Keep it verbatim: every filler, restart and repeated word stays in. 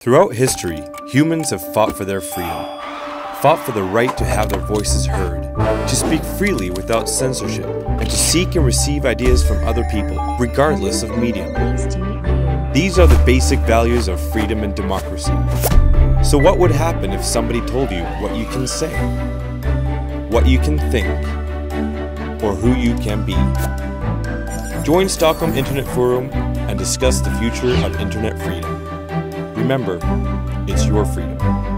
Throughout history, humans have fought for their freedom, fought for the right to have their voices heard, to speak freely without censorship, and to seek and receive ideas from other people, regardless of medium. These are the basic values of freedom and democracy. So what would happen if somebody told you what you can say, what you can think, or who you can be? Join Stockholm Internet Forum and discuss the future of internet freedom. Remember, it's your freedom.